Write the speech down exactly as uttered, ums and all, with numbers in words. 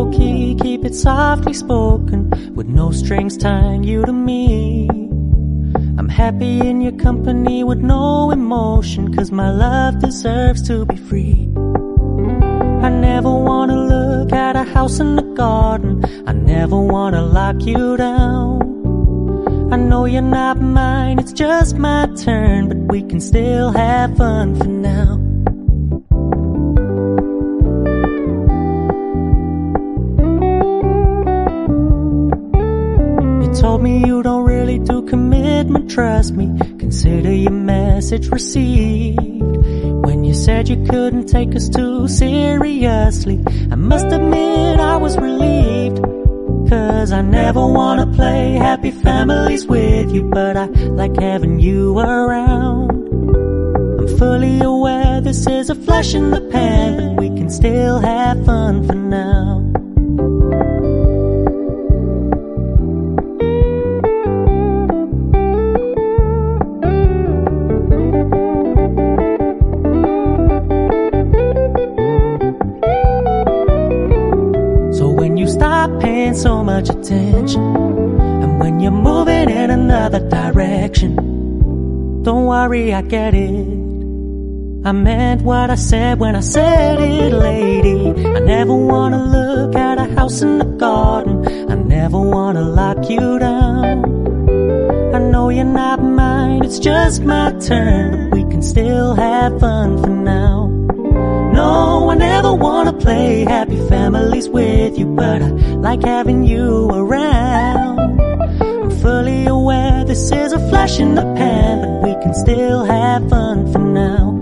low-key, keep it softly spoken, with no strings tying you to me. I'm happy in your company with no emotion, 'cause my love deserves to be free. I never wanna look at a house in the garden, I never wanna lock you down. I know you're not mine, it's just my turn, but we can still have fun for now. You told me you don't really do commitment, trust me, consider your message received. When you said you couldn't take us too seriously, I must admit I was relieved. 'Cause I never wanna play happy families with you, but I like having you around. I'm fully aware this is a flash in the pan, but we can still have fun for now. Stop paying so much attention, and when you're moving in another direction, don't worry, I get it. I meant what I said when I said it, lady. I never wanna look at a house in the garden, I never wanna lock you down. I know you're not mine, it's just my turn, but we can still have fun for now. No, I never wanna play happy families with you, but I like having you around. I'm fully aware this is a flash in the pan, but we can still have fun for now.